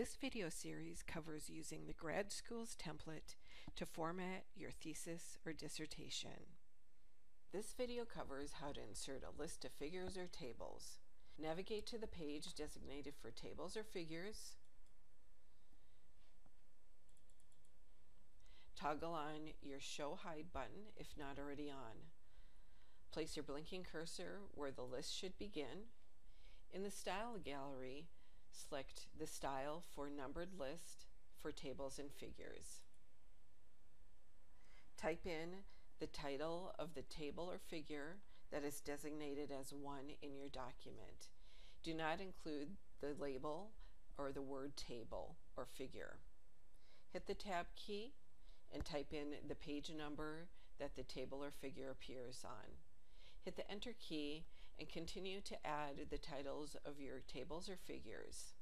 This video series covers using the Grad Schools template to format your thesis or dissertation. This video covers how to insert a list of figures or tables. Navigate to the page designated for tables or figures. Toggle on your Show Hide button if not already on. Place your blinking cursor where the list should begin. In the Style Gallery, select the style for numbered list for tables and figures. Type in the title of the table or figure that is designated as 1 in your document. Do not include the label or the word table or figure. Hit the Tab key and type in the page number that the table or figure appears on. Hit the Enter key and continue to add the titles of your tables or figures.